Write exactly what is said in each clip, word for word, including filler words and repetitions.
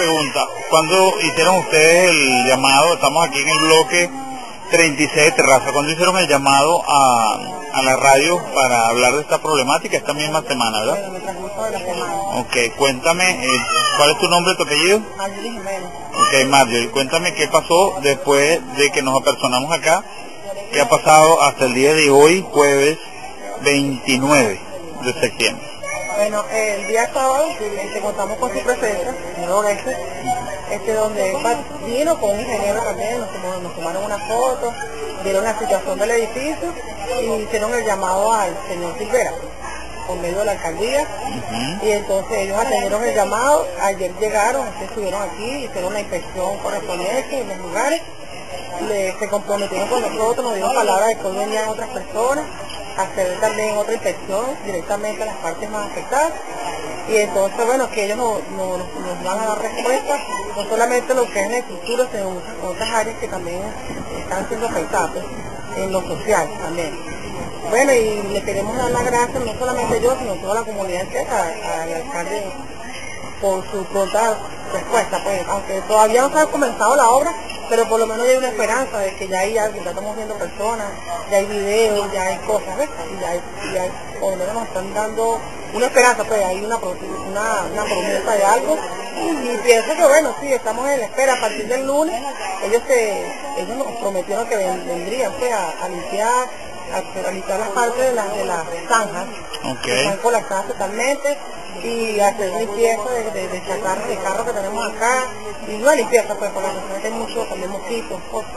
pregunta, ¿cuándo hicieron ustedes el llamado? Estamos aquí en el bloque treinta y seis de Terraza. ¿Cuándo hicieron el llamado a, a la radio para hablar de esta problemática? Esta misma semana, ¿verdad? En el transcurso de la semana. Ok, cuéntame, eh, ¿cuál es tu nombre y tu apellido? Marjorie Jiménez. Ok, Marjorie, cuéntame qué pasó después de que nos apersonamos acá. ¿Qué ha pasado hasta el día de hoy, jueves veintinueve de septiembre? Bueno, el día sábado este, contamos con su presencia, señor Orestes, este, donde él vino con un ingeniero también, nos, tomó, nos tomaron una foto, vieron la situación del edificio y hicieron el llamado al señor Silvera, por medio de la alcaldía, uh-huh. Y entonces ellos atendieron el llamado, ayer llegaron, ustedes estuvieron aquí, hicieron la inspección correspondiente en los lugares, le, se comprometieron con nosotros, nos dieron palabras de que hoy venían otras personas, hacer también otra inspección directamente a las partes más afectadas y entonces bueno que ellos nos, nos, nos van a dar respuesta no solamente lo que es la estructura sino en otras áreas que también están siendo afectadas pues, en lo social también. Bueno, y le queremos dar las gracias no solamente yo sino toda la comunidad entera al alcalde por su pronta respuesta, pues aunque todavía no se ha comenzado la obra, pero por lo menos hay una esperanza de que ya hay algo, ya estamos viendo personas, ya hay videos, ya hay cosas, ¿ves? Y ya hay, ya hay, por lo menos nos están dando una esperanza, pues hay una, una, una promesa de algo, y, y pienso que bueno, sí, estamos en la espera, a partir del lunes, ellos se, ellos nos prometieron que vendrían pues a, a limpiar, a, a limpiar las partes de, la, de las zanjas, okay. Que están colapsadas totalmente, y hacer limpieza de, de, de sacar el carro que tenemos acá, y una limpieza pues porque se meten mucho también mosquitos, cosas,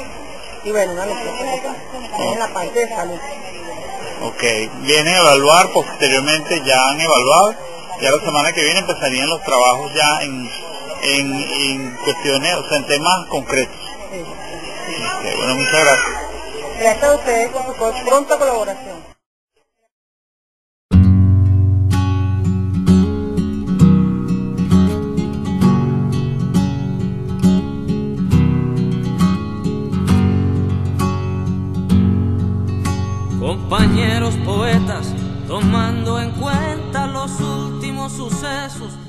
y bueno, una limpieza oh. En la parte de salud. Ok, vienen a evaluar, posteriormente ya han evaluado, ya la semana que viene empezarían los trabajos ya en, en, en cuestiones, o sea, en temas concretos. Sí. Okay, bueno, muchas gracias. Gracias a ustedes por su pronta colaboración. Compañeros poetas, tomando en cuenta los últimos sucesos